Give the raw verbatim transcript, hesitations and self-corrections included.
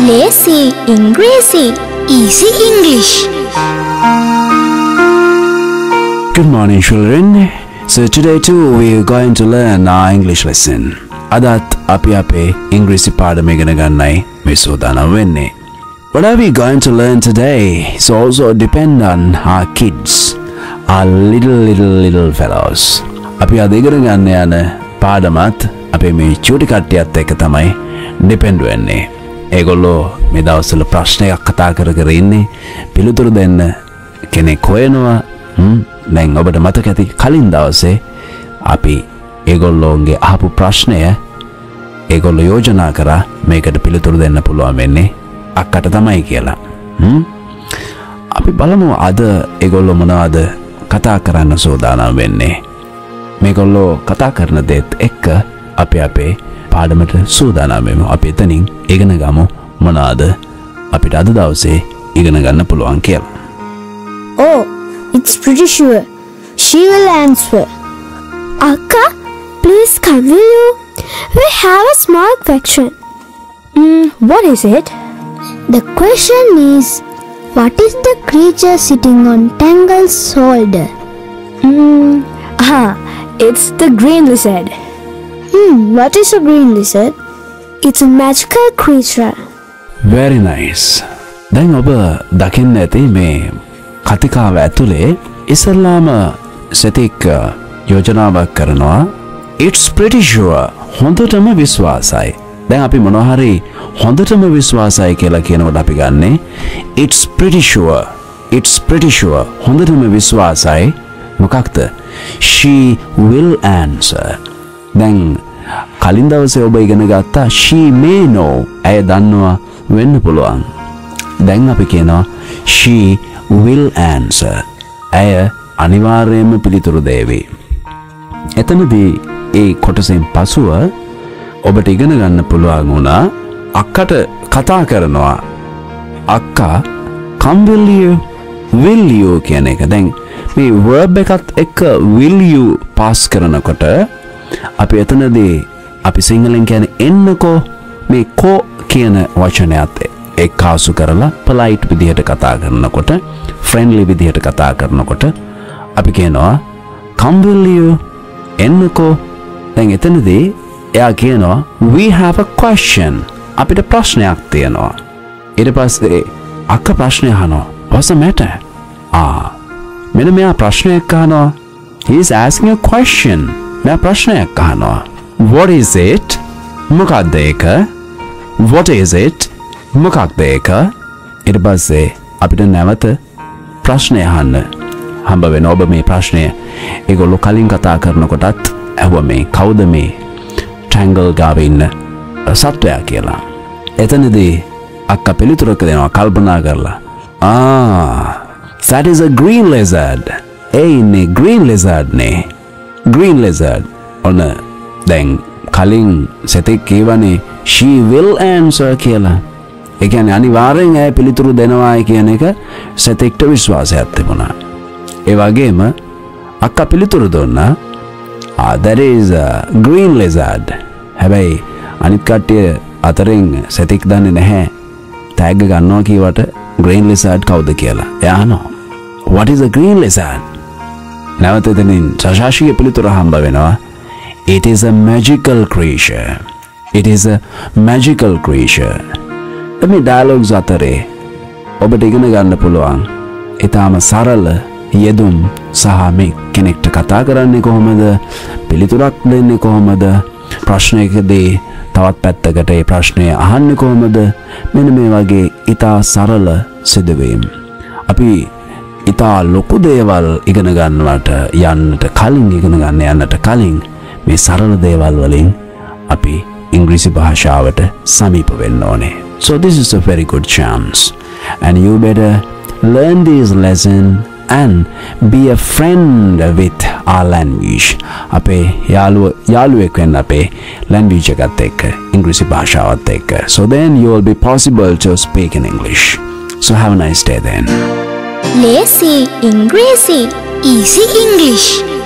Lazy Ingresi, Easy English. Good morning, children. So today too we are going to learn our English lesson. Adat api ape English පාඩම ඉගෙන ගන්නයි මේ සූදානම් වෙන්නේ. What are we going to learn today is also depend on our kids, our little little little fellows. අපි අද ඉගෙන ගන්න යන පාඩමත් අපේ මේ චූටි කට්ටියත් එක්ක තමයි depend වෙන්නේ. ඒගොල්ලෝ මේ දවස්වල ප්‍රශ්නයක් කතා කර කර ඉන්නේ, පිළිතුරු දෙන්න කෙනෙක් හොයනවා. හ්ම් දැන් ඔබට මතක ඇති කලින් දවසේ අපි ඒගොල්ලෝන්ගේ අහපු ප්‍රශ්නය ඒගොල්ලෝ යෝජනා කරා මේකට පිළිතුරු දෙන්න පුළුවන් වෙන්නේ අක්කට තමයි කියලා. හ්ම් අපි බලමු අද ඒගොල්ලෝ මොනවද කතා කරන්න සූදානම් වෙන්නේ. මේගොල්ලෝ කතා කරන දේත් එක්ක අපි අපේ පාඩමට සූදානම් වෙමු. අපි එතනින් ඉගෙන ගමු මොනවද අපිට අද දවසේ ඉගෙන ගන්න පුළුවන් කියලා. Oh, it's pretty sure. She will answer. Akka, please come will you? We have a small question. Mm, what is it? The question is, what is the creature sitting on Tangle's shoulder? Hmm, ah, it's the green lizard. Hmm, what is a green lizard? It's a magical creature. Very nice. දැන් ඔබ දකින්න ඇති මේ කතිකාව ඇතුලේ ඉස්සල්ලාම සෙතික් යෝජනාවක් කරනවා. It's pretty sure. හොඳටම විශ්වාසයි. දැන් අපි මොනවා හරි හොඳටම විශ්වාසයි කියලා කියනකොට අපි ගන්නෙ it's pretty sure. It's pretty sure. හොඳටම විශ්වාසයි. මොකක්ද? She will answer. දැන් කලින් දවසේ ඔබ ඉගෙන ගත්තා she may know. ඇය දන්නවා වෙන්න පුළුවන්. දැන් අපි කියනවා she will answer. ඇය අනිවාර්යයෙන්ම පිළිතුරු දෙවි. එතනදී ඒ කොටසෙන් පසුව ඔබට ඉගෙන ගන්න පුළුවන් වුණා අක්කට කතා කරනවා. අක්කා come will you, will you කියන එක. දැන් මේ verb එකත් එක්ක will you pass කරනකොට අපි එතනදී අපි සිංහලෙන් කියන්නේ එන්නකෝ මේ කෝ කියන වචනයත් එක්කාසු කරලා polite විදිහට කතා කරනකොට, friendly විදිහට කතා කරනකොට අපි කියනවා come will you, එන්නකෝ. දැන් එතනදී එයා කියනවා we have a question. අපිට ප්‍රශ්නයක් තියෙනවා. ඊට පස්සේ අක්ක ප්‍රශ්නය අහනවා what's the matter? ආ මෙන්න මෙයා ප්‍රශ්නයක් අහනවා. he is asking a question. මෙයා ප්‍රශ්නයක් අහනවා. what is it? මොකක්ද ඒක? what is it? මොකක්ද ඒක? ඊට පස්සේ අපිට නැවත ප්‍රශ්නය අහන්න හම්බ වෙන ඔබ මේ ප්‍රශ්නය ඒගොල්ලෝ කලින් කතා කරනකොටත් ඇහුවා මේ කවුද මේ ටැන්ගල් ගාවේ ඉන්න සත්වයා කියලා. එතනදී අක්කා පිළිතුරක් දෙනවා කල්පනා කරලා. ආ that is a green lizard. ඒ ඉන්නේ green lizard නේ. green lizard. ඔන්න දැන් කලින් සතෙක් කියවනේ she will answer කියලා. ඒ කියන්නේ අනිවාර්යෙන් ඇය පිළිතුරු දෙනවායි කියන එක සතෙක්ට විශ්වාසයක් තිබුණා. ඒ වගේම අක්කා පිළිතුරු දුන්නා ah that is a green lizard. හැබැයි අනිත් කට්ටිය අතරින් සතෙක් දන්නේ නැහැ ටැග් ගන්නවා කියවට green lizard කවුද කියලා. එයා අහනවා what is a green lizard? නැවත එතනින් සශාෂිගේ පිළිතුර හම්බ වෙනවා it is a magical creature. it is a magical creature. මේ ඩයලොග්ස් අතරේ ඔබට ඉගෙන ගන්න පුළුවන් ඊටාම සරල යෙදුම් සහ මේ කෙනෙක්ට කතා කරන්නේ කොහොමද, පිළිතුරක් දෙන්නේ කොහොමද, ප්‍රශ්නයකදී තවත් පැත්තකට ඒ ප්‍රශ්නය අහන්නේ කොහොමද, මෙන්න මේ වගේ ඊටා සරල සිදුවීම්. අපි ඊටා ලොකු දේවල් ඉගෙන ගන්නවට යන්නට කලින් ඉගෙන ගන්න යන්නට කලින් මේ සරල දේවල් වලින් අපි ඉංග්‍රීසි භාෂාවට සමීප වෙන්න ඕනේ. So this is a very good chance and you better learn this lesson and be a friend with our language. අපේ යාළුව යාළුවෙක් වෙන්න අපේ language එකත් එක්ක, ඉංග්‍රීසි භාෂාවත් එක්ක. So then you will be possible to speak in English. So have a nice day then. Lazy Ingresi, Easy English.